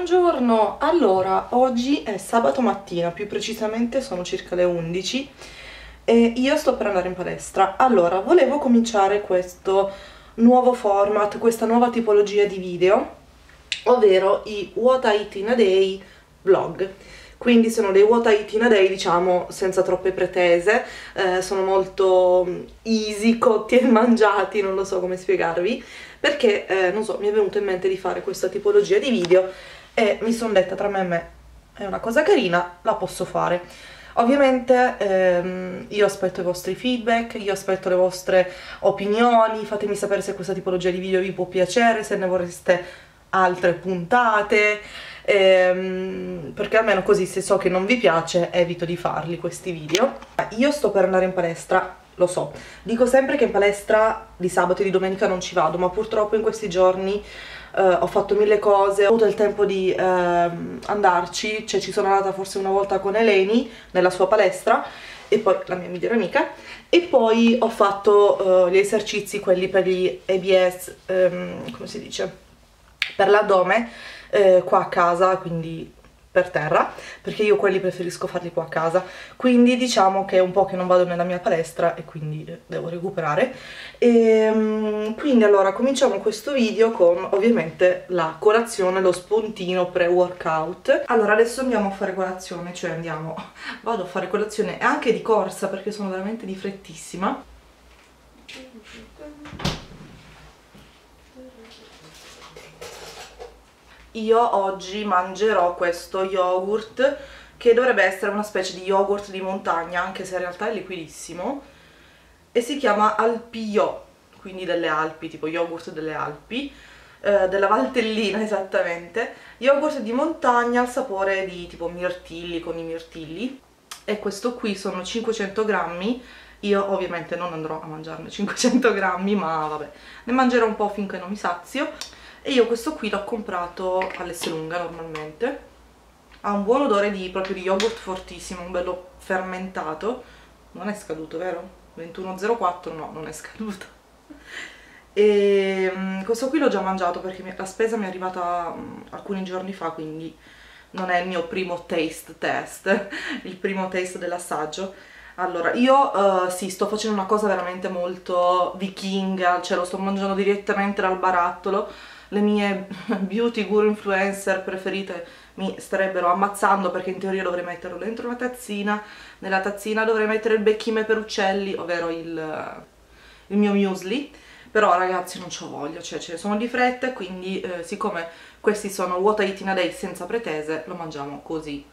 Buongiorno, allora oggi è sabato mattina, più precisamente sono circa le 11 e io sto per andare in palestra. Allora, volevo cominciare questo nuovo format, questa nuova tipologia di video, ovvero i What I Eat in a Day vlog. Quindi sono dei What I Eat in a Day, diciamo, senza troppe pretese, sono molto easy, cotti e mangiati, non lo so come spiegarvi, perché, non so, mi è venuto in mente di fare questa tipologia di video e mi sono detta tra me e me, è una cosa carina, la posso fare. Ovviamente io aspetto i vostri feedback, io aspetto le vostre opinioni, fatemi sapere se questa tipologia di video vi può piacere, se ne vorreste altre puntate, perché almeno così, se so che non vi piace, evito di farli questi video. Io sto per andare in palestra, lo so, dico sempre che in palestra di sabato e di domenica non ci vado, ma purtroppo in questi giorni ho fatto mille cose, ho avuto il tempo di andarci, cioè ci sono andata forse una volta con Eleni nella sua palestra, e poi la mia migliore amica, e poi ho fatto gli esercizi, quelli per gli ABS, come si dice, per l'addome, qua a casa, quindi per terra, perché io quelli preferisco farli qua a casa, quindi diciamo che è un po' che non vado nella mia palestra e quindi devo recuperare. E quindi allora cominciamo questo video con ovviamente la colazione, lo spuntino pre-workout. Allora adesso andiamo a fare colazione, cioè vado a fare colazione e anche di corsa perché sono veramente di frettissima. Io oggi mangerò questo yogurt che dovrebbe essere una specie di yogurt di montagna, anche se in realtà è liquidissimo, e si chiama Alpio, quindi delle Alpi, tipo yogurt delle Alpi, della Valtellina esattamente, yogurt di montagna al sapore di tipo mirtilli, con i mirtilli, e questo qui sono 500 grammi. Io ovviamente non andrò a mangiarne 500 grammi, ma vabbè, ne mangerò un po' finché non mi sazio. E io questo qui l'ho comprato all'Esselunga normalmente, ha un buon odore proprio di yogurt fortissimo, un bello fermentato, non è scaduto, vero? 21,04, no, non è scaduto. E questo qui l'ho già mangiato perché la spesa mi è arrivata alcuni giorni fa, quindi non è il mio primo taste test, il primo taste dell'assaggio. Allora, io sì, sto facendo una cosa veramente molto vichinga, cioè lo sto mangiando direttamente dal barattolo. Le mie beauty guru influencer preferite mi starebbero ammazzando perché in teoria dovrei metterlo dentro una tazzina, nella tazzina dovrei mettere il becchime per uccelli, ovvero il mio muesli, però ragazzi non c'ho voglia, cioè ce ne sono di fretta e quindi siccome questi sono What I Eat in a Day senza pretese, lo mangiamo così.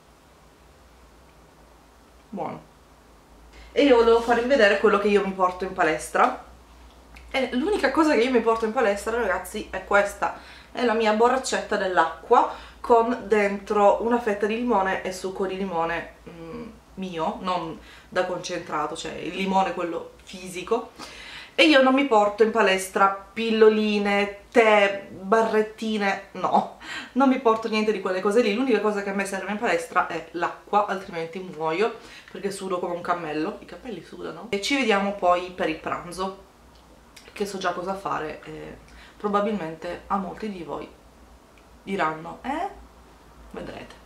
Buono. E io volevo farvi vedere quello che io mi porto in palestra. E l'unica cosa che io mi porto in palestra, ragazzi, è questa. È la mia borraccetta dell'acqua con dentro una fetta di limone e succo di limone mio, non da concentrato, cioè il limone quello fisico. E io non mi porto in palestra pilloline, tè, barrettine, no, non mi porto niente di quelle cose lì. L'unica cosa che a me serve in palestra è l'acqua, altrimenti muoio perché sudo come un cammello, i capelli sudano. E ci vediamo poi per il pranzo, che so già cosa fare e probabilmente a molti di voi diranno, vedrete.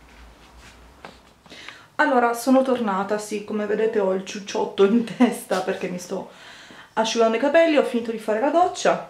Allora, sono tornata, sì, come vedete ho il ciucciotto in testa perché mi sto asciugando i capelli, ho finito di fare la doccia.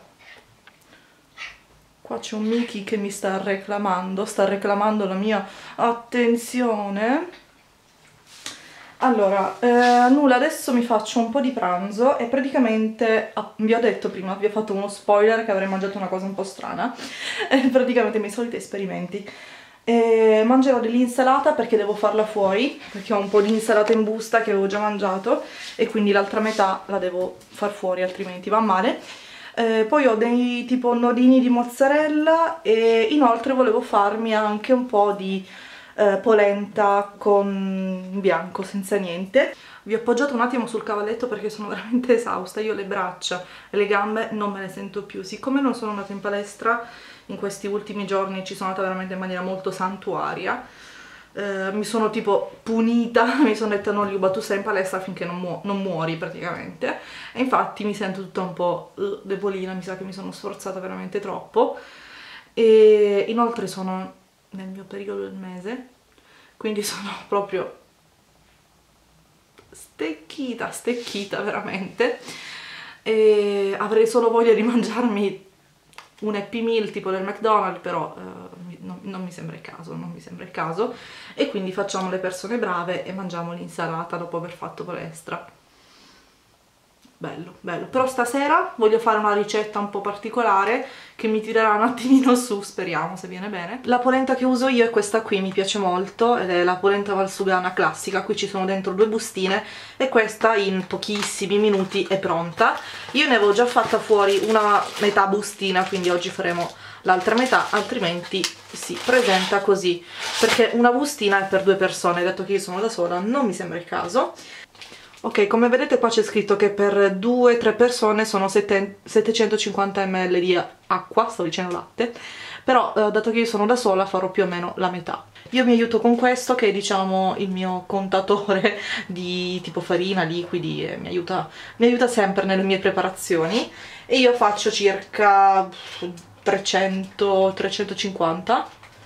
Qua c'è un Mickey che mi sta reclamando la mia attenzione. Allora, nulla, adesso mi faccio un po' di pranzo e praticamente, vi ho detto prima, vi ho fatto uno spoiler che avrei mangiato una cosa un po' strana, praticamente i miei soliti esperimenti. Mangerò dell'insalata perché devo farla fuori, perché ho un po' di insalata in busta che avevo già mangiato e quindi l'altra metà la devo far fuori, altrimenti va male. Poi ho dei tipo nodini di mozzarella e inoltre volevo farmi anche un po' di polenta con bianco, senza niente. Vi ho appoggiato un attimo sul cavalletto perché sono veramente esausta, io le braccia e le gambe non me le sento più. Siccome non sono andata in palestra in questi ultimi giorni, ci sono andata veramente in maniera molto santuaria, mi sono tipo punita, mi sono detta no Liuba, tu stai in palestra finché non muori praticamente, e infatti mi sento tutta un po' debolina, mi sa che mi sono sforzata veramente troppo. E inoltre sono nel mio periodo del mese, quindi sono proprio stecchita veramente, e avrei solo voglia di mangiarmi un Happy Meal tipo del McDonald's, però non mi sembra il caso, e quindi facciamo le persone brave e mangiamo l'insalata dopo aver fatto palestra. Bello, bello. Però stasera voglio fare una ricetta un po' particolare che mi tirerà un attimino su, speriamo, se viene bene. La polenta che uso io è questa qui, mi piace molto, ed è la polenta valsugana classica. Qui ci sono dentro 2 bustine e questa in pochissimi minuti è pronta. Io ne avevo già fatta fuori una metà bustina, quindi oggi faremo l'altra metà, altrimenti si presenta così, perché una bustina è per 2 persone, dato che io sono da sola non mi sembra il caso. Ok, come vedete qua c'è scritto che per 2-3 persone sono 750 ml di acqua, stavo dicendo latte, però dato che io sono da sola farò più o meno la metà. Io mi aiuto con questo, che è diciamo il mio contatore di tipo farina, liquidi, e mi aiuta sempre nelle mie preparazioni, e io faccio circa 300-350.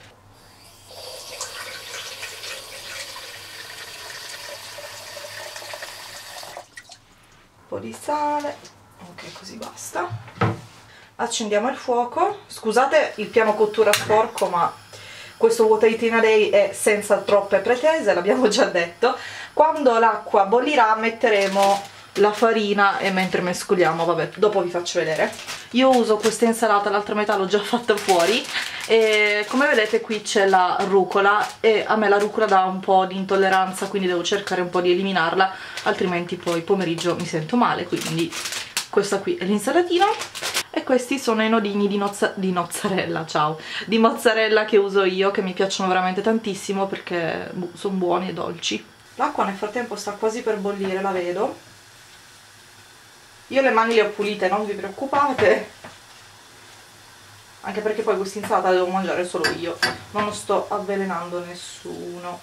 Un po' di sale, ok, così basta. Accendiamo il fuoco. Scusate il piano cottura sporco, ma questo What I Eat in a Day è senza troppe pretese, l'abbiamo già detto. Quando l'acqua bollirà metteremo la farina, e mentre mescoliamo, vabbè, dopo vi faccio vedere. Io uso questa insalata, l'altra metà l'ho già fatta fuori, e come vedete qui c'è la rucola, e a me la rucola dà un po' di intolleranza, quindi devo cercare un po' di eliminarla, altrimenti poi pomeriggio mi sento male. Quindi questa qui è l'insalatina, e questi sono i nodini di mozzarella, ciao, di mozzarella che uso io, che mi piacciono veramente tantissimo perché sono buoni e dolci. L'acqua nel frattempo sta quasi per bollire, la vedo. Io le mani le ho pulite, non vi preoccupate, anche perché poi questa insalata la devo mangiare solo io, non sto avvelenando nessuno.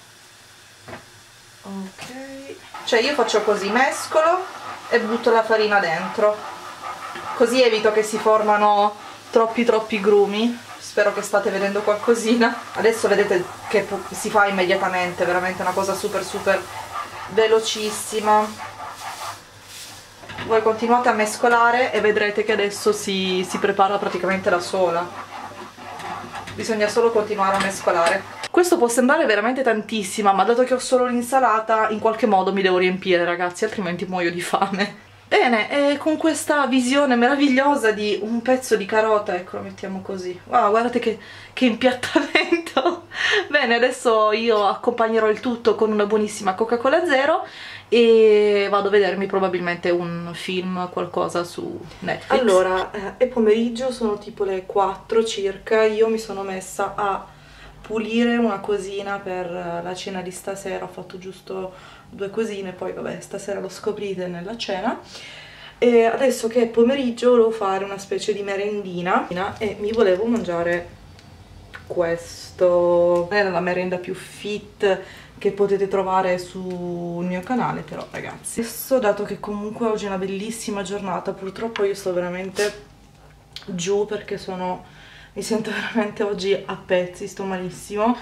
Ok, cioè io faccio così, mescolo e butto la farina dentro, così evito che si formano troppi grumi. Spero che state vedendo qualcosina. Adesso vedete che si fa immediatamente, veramente una cosa super velocissima. Voi continuate a mescolare e vedrete che adesso si prepara praticamente da sola. Bisogna solo continuare a mescolare. Questo può sembrare veramente tantissima, ma dato che ho solo l'insalata, in qualche modo mi devo riempire, ragazzi, altrimenti muoio di fame. Bene, e con questa visione meravigliosa di un pezzo di carota, ecco, lo mettiamo così. Wow, guardate che impiattamento! Bene, adesso io accompagnerò il tutto con una buonissima Coca-Cola Zero e vado a vedermi probabilmente un film, qualcosa su Netflix. Allora, è pomeriggio, sono tipo le 4 circa, io mi sono messa a pulire una cosina per la cena di stasera, ho fatto giusto 2 cosine, poi vabbè, stasera lo scoprite nella cena. E adesso che è pomeriggio volevo fare una specie di merendina e mi volevo mangiare questo. Era la merenda più fit che potete trovare sul mio canale, però ragazzi, adesso, dato che comunque oggi è una bellissima giornata, purtroppo io sto veramente giù perché mi sento veramente oggi a pezzi, sto malissimo,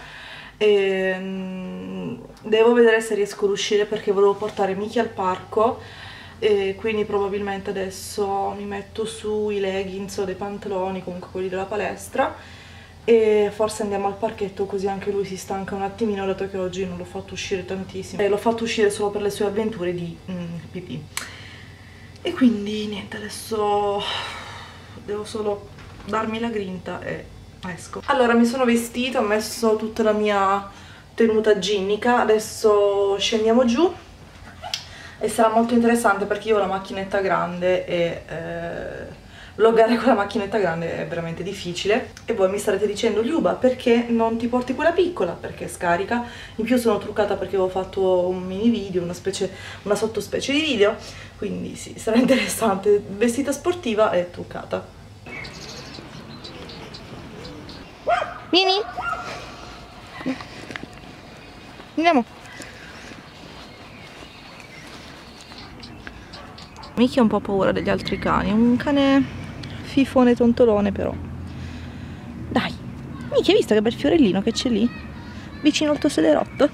e devo vedere se riesco ad uscire perché volevo portare Miki al parco, e quindi probabilmente adesso mi metto su i leggings o dei pantaloni, comunque quelli della palestra, e forse andiamo al parchetto, così anche lui si stanca un attimino, dato che oggi non l'ho fatto uscire tantissimo, l'ho fatto uscire solo per le sue avventure di pipì. E quindi niente, adesso devo solo darmi la grinta e esco. Allora, mi sono vestita, ho messo tutta la mia tenuta ginnica, adesso scendiamo giù e sarà molto interessante perché io ho la macchinetta grande e vloggare con la macchinetta grande è veramente difficile. E voi mi starete dicendo: Liuba, perché non ti porti quella piccola? Perché scarica. In più sono truccata perché avevo fatto un mini video, una sottospecie di video, quindi sì, sarà interessante. Vestita sportiva e truccata. Vieni! Andiamo! Miki ha un po' paura degli altri cani, un cane fifone tontolone però. Dai, Niki, hai visto che bel fiorellino che c'è lì? Vicino al tuo sederotto?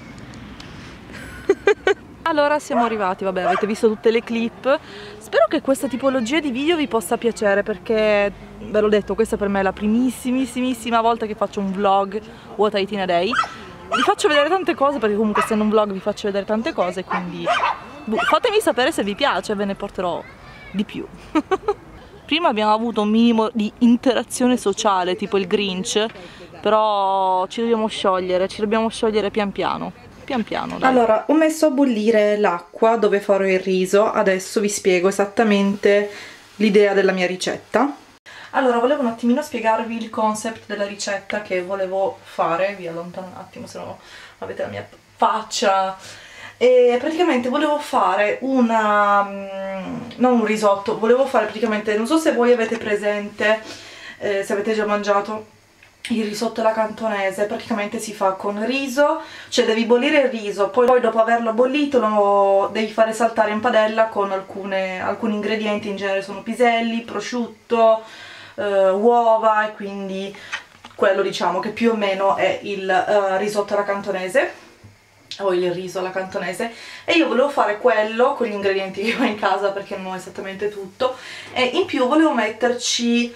Allora siamo arrivati, vabbè, avete visto tutte le clip. Spero che questa tipologia di video vi possa piacere, perché ve l'ho detto, questa per me è la primissimissima volta che faccio un vlog What I Eat in a Day. Vi faccio vedere tante cose, perché comunque essendo un vlog vi faccio vedere tante cose, quindi fatemi sapere se vi piace, ve ne porterò di più. Prima abbiamo avuto un minimo di interazione sociale, tipo il Grinch, però ci dobbiamo sciogliere pian piano. Pian piano, dai. Allora, ho messo a bollire l'acqua dove farò il riso, adesso vi spiego esattamente l'idea della mia ricetta. Allora, volevo un attimino spiegarvi il concept della ricetta che volevo fare, vi allontano un attimo se no avete la mia faccia. E praticamente volevo fare non un risotto, volevo fare praticamente, non so se voi avete presente, se avete già mangiato il risotto alla cantonese. Praticamente si fa con riso, cioè devi bollire il riso, poi dopo averlo bollito lo devi fare saltare in padella con alcuni ingredienti, in genere sono piselli, prosciutto, uova, e quindi quello diciamo che più o meno è il risotto alla cantonese o il riso alla cantonese. E io volevo fare quello con gli ingredienti che ho in casa, perché non ho esattamente tutto, e in più volevo metterci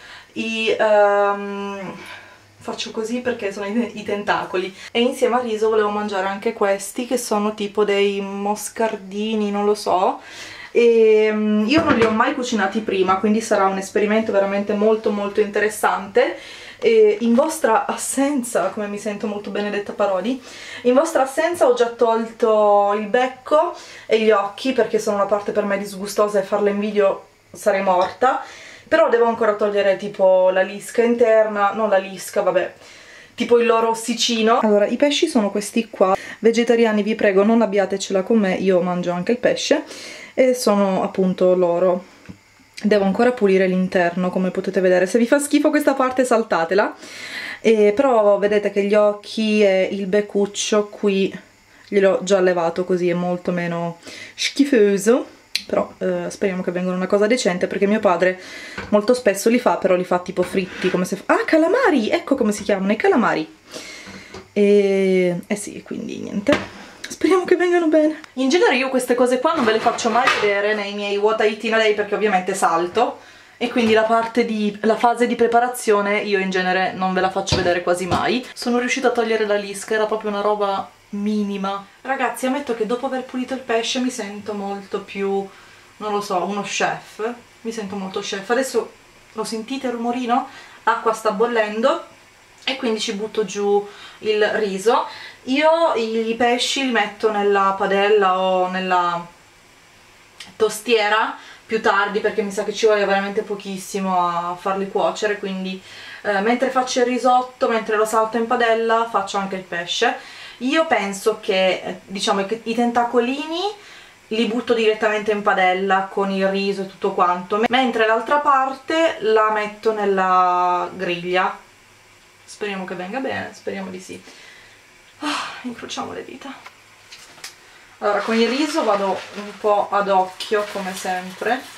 faccio così perché sono i tentacoli, e insieme al riso volevo mangiare anche questi che sono tipo dei moscardini, non lo so, e io non li ho mai cucinati prima, quindi sarà un esperimento veramente molto interessante. E in vostra assenza, come mi sento molto Benedetta Parodi, in vostra assenza ho già tolto il becco e gli occhi, perché sono una parte per me disgustosa e farla in video sarei morta. Però devo ancora togliere tipo la lisca interna, non la lisca, vabbè, tipo il loro ossicino. Allora, i pesci sono questi qua. Vegetariani, vi prego, non abbiatecela con me, io mangio anche il pesce. E sono appunto loro. Devo ancora pulire l'interno, come potete vedere. Se vi fa schifo questa parte saltatela. Però vedete che gli occhi e il beccuccio qui gliel'ho già levato, così è molto meno schifoso. Però speriamo che vengano una cosa decente, perché mio padre molto spesso li fa, però li fa tipo fritti, come se... Ah, calamari! Ecco come si chiamano, i calamari! Sì, quindi niente. Speriamo che vengano bene. In genere io queste cose qua non ve le faccio mai vedere nei miei What I Eat in a Day, perché ovviamente salto, e quindi la fase di preparazione io in genere non ve la faccio vedere quasi mai. Sono riuscita a togliere la lisca, era proprio una roba minima. Ragazzi, ammetto che dopo aver pulito il pesce mi sento molto più, non lo so, uno chef. Mi sento molto chef. Adesso lo sentite il rumorino? L'acqua sta bollendo e quindi ci butto giù il riso. Io i pesci li metto nella padella o nella tostiera più tardi, perché mi sa che ci vuole veramente pochissimo a farli cuocere, quindi mentre faccio il risotto, mentre lo salto in padella, faccio anche il pesce. Io penso che, diciamo, i tentacolini li butto direttamente in padella con il riso e tutto quanto, mentre l'altra parte la metto nella griglia. Speriamo che venga bene, speriamo di sì. Incrociamo le dita. Allora, con il riso vado un po' ad occhio, come sempre.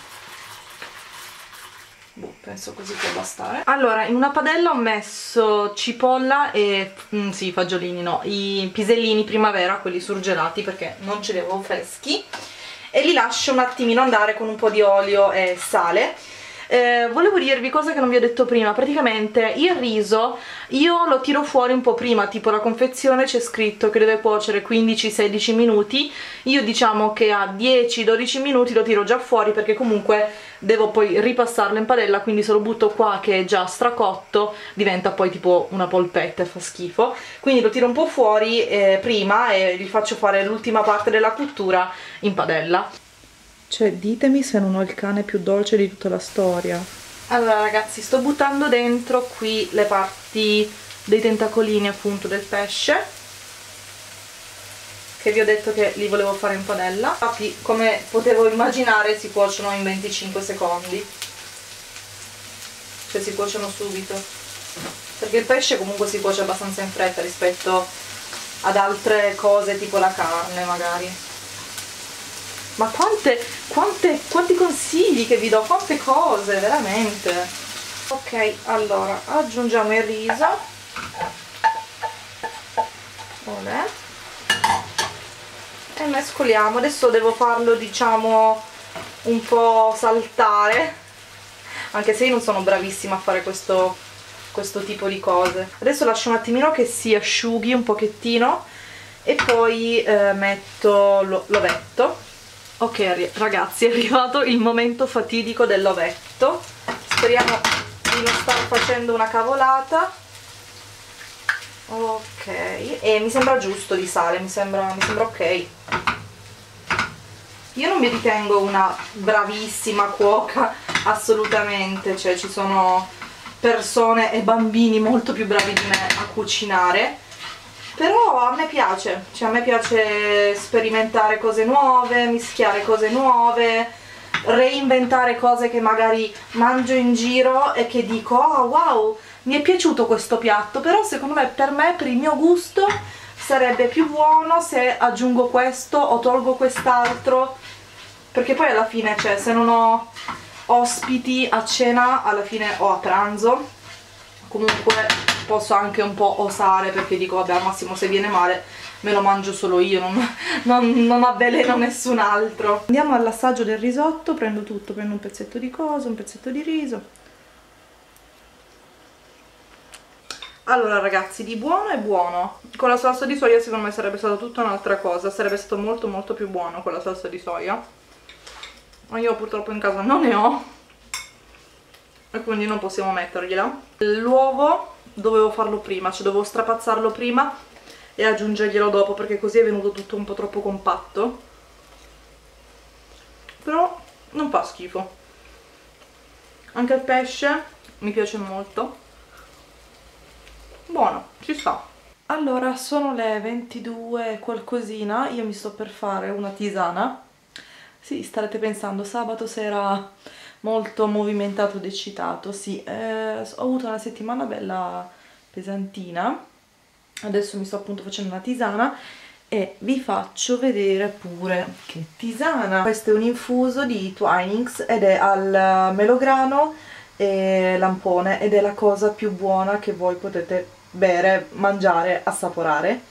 Penso così può bastare. Allora, in una padella ho messo cipolla e sì, fagiolini no, i pisellini primavera, quelli surgelati, perché non ce li avevo freschi, e li lascio un attimino andare con un po' di olio e sale. Volevo dirvi cosa che non vi ho detto prima. Praticamente il riso io lo tiro fuori un po' prima, tipo la confezione c'è scritto che deve cuocere 15-16 minuti, io diciamo che a 10-12 minuti lo tiro già fuori, perché comunque devo poi ripassarlo in padella, quindi se lo butto qua che è già stracotto diventa poi tipo una polpetta e fa schifo, quindi lo tiro un po' fuori prima e gli faccio fare l'ultima parte della cottura in padella. Cioè, ditemi se non ho il cane più dolce di tutta la storia. Allora ragazzi, sto buttando dentro qui le parti dei tentacolini appunto del pesce, che vi ho detto che li volevo fare in padella. Infatti, come potevo immaginare, si cuociono in 25 secondi. Cioè si cuociono subito, perché il pesce comunque si cuoce abbastanza in fretta rispetto ad altre cose tipo la carne magari. Ma quanti consigli che vi do, quante cose, veramente. Ok, allora aggiungiamo il riso. olè, e mescoliamo. Adesso devo farlo, diciamo, un po' saltare, anche se io non sono bravissima a fare questo tipo di cose. Adesso lascio un attimino che si asciughi un pochettino e poi metto l'ovetto. Ok ragazzi, è arrivato il momento fatidico dell'ovetto. Speriamo di non star facendo una cavolata. Ok, e mi sembra giusto di sale, mi sembra ok. Io non mi ritengo una bravissima cuoca, assolutamente, cioè ci sono persone e bambini molto più bravi di me a cucinare, però a me piace, cioè a me piace sperimentare cose nuove, mischiare cose nuove, reinventare cose che magari mangio in giro e che dico oh wow, mi è piaciuto questo piatto, però secondo me, per il mio gusto sarebbe più buono se aggiungo questo o tolgo quest'altro, perché poi alla fine, cioè, se non ho ospiti a cena, alla fine o a pranzo, comunque posso anche un po' osare, perché dico vabbè, al massimo se viene male me lo mangio solo io, non avveleno nessun altro. Andiamo all'assaggio del risotto. Prendo tutto, prendo un pezzetto di coso, un pezzetto di riso. Allora ragazzi, di buono è buono. Con la salsa di soia secondo me sarebbe stata tutta un'altra cosa, sarebbe stato molto molto più buono con la salsa di soia, ma io purtroppo in casa non ne ho e quindi non possiamo mettergliela. L'uovo dovevo farlo prima, cioè dovevo strapazzarlo prima e aggiungerglielo dopo, perché così è venuto tutto un po' troppo compatto, però non fa schifo. Anche il pesce mi piace molto, buono, ci sta. Allora sono le 22 qualcosina, io mi sto per fare una tisana. Sì, starete pensando, sabato sera molto movimentato ed eccitato. Sì, ho avuto una settimana bella pesantina. Adesso mi sto appunto facendo una tisana e vi faccio vedere pure che tisana. Questo è un infuso di Twinings ed è al melograno e lampone, ed è la cosa più buona che voi potete bere, mangiare, assaporare.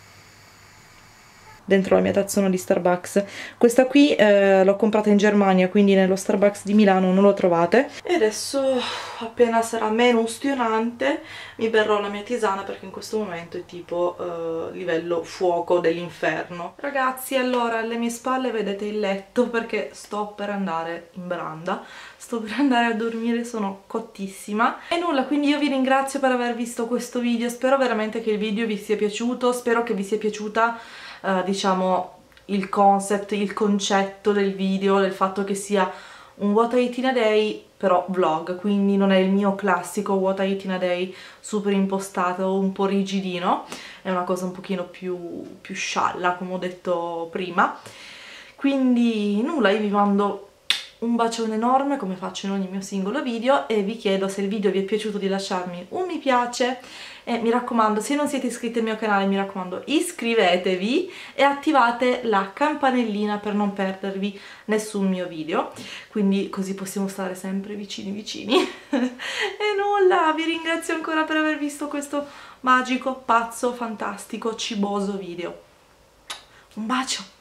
Dentro la mia tazzona di Starbucks. Questa qui l'ho comprata in Germania, quindi nello Starbucks di Milano non lo trovate. E adesso, appena sarà meno ustionante, mi berrò la mia tisana, perché in questo momento è tipo livello fuoco dell'inferno. Ragazzi, allora alle mie spalle vedete il letto, perché sto per andare in branda, sto per andare a dormire, sono cottissima. E nulla, quindi io vi ringrazio per aver visto questo video, spero veramente che il video vi sia piaciuto, spero che vi sia piaciuta diciamo il concept, il concetto del video, del fatto che sia un What I Eat in a Day però vlog, quindi non è il mio classico What I Eat in a Day super impostato, un po' rigidino, è una cosa un pochino più scialla, come ho detto prima. Quindi nulla, io vi mando un bacione enorme, come faccio in ogni mio singolo video, e vi chiedo, se il video vi è piaciuto, di lasciarmi un mi piace. E mi raccomando, se non siete iscritti al mio canale, mi raccomando, iscrivetevi e attivate la campanellina per non perdervi nessun mio video, quindi così possiamo stare sempre vicini. E nulla, vi ringrazio ancora per aver visto questo magico, pazzo, fantastico, ciboso video. Un bacio!